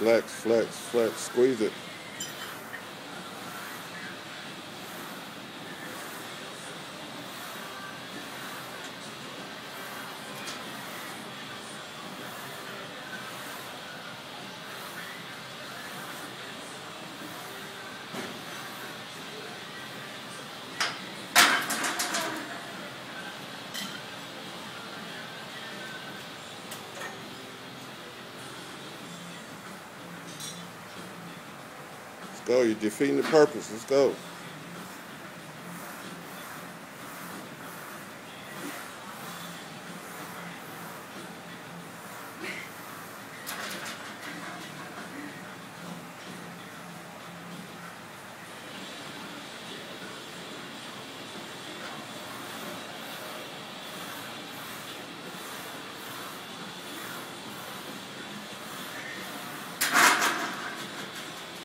Flex, flex, flex. Squeeze it. Let's go. You're defeating the purpose. Let's go.